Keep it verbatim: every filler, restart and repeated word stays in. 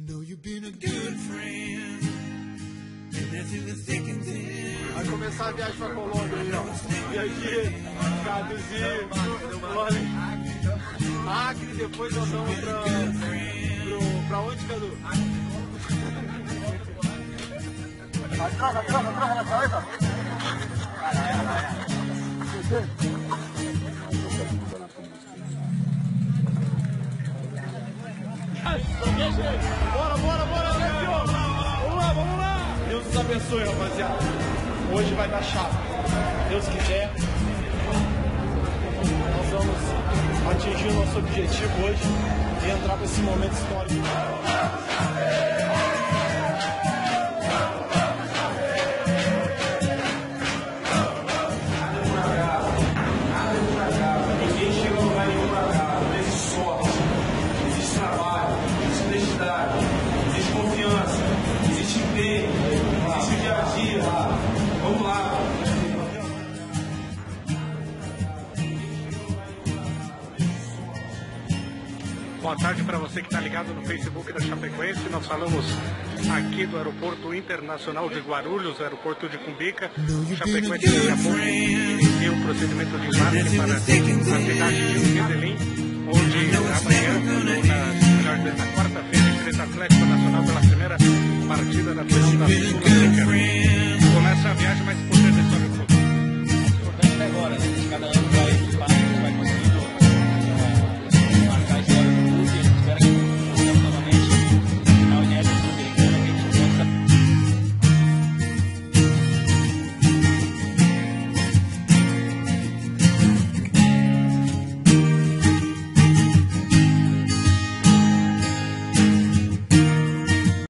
Vai começar a viagem pra Colômbia aí, ó. E aqui, Caduzinho, Acre, depois nós vamos pra, pro, pra onde, Cadu? Troca, troca, troca na cabeza. Bora, bora, bora, vamos lá, vamos lá. Deus nos abençoe, rapaziada. Hoje vai dar chato. Deus quiser, nós vamos atingir o nosso objetivo hoje e entrar nesse momento histórico. Existe confiança, existe empenho, existe dia a dia. Vamos lá. Boa tarde para você que está ligado no Facebook da Chapecoense. Nós falamos aqui do Aeroporto Internacional de Guarulhos, aeroporto de Cumbica. Chapecoense daqui a pouco inicia o procedimento de embarque para a cidade de Medellín, onde amanhã, nas melhores da